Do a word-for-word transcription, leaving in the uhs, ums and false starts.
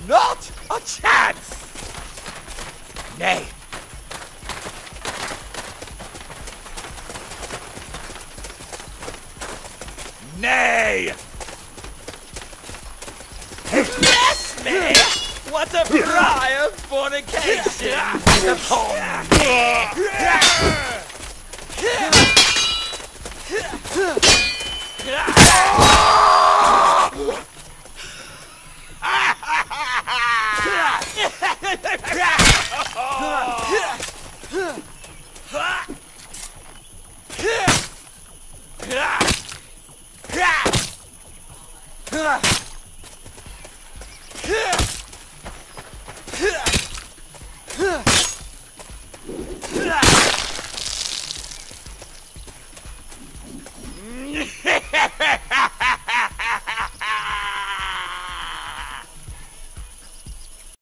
Not a chance! Nay. Nay! Bless me! What a cry of fornication upon me!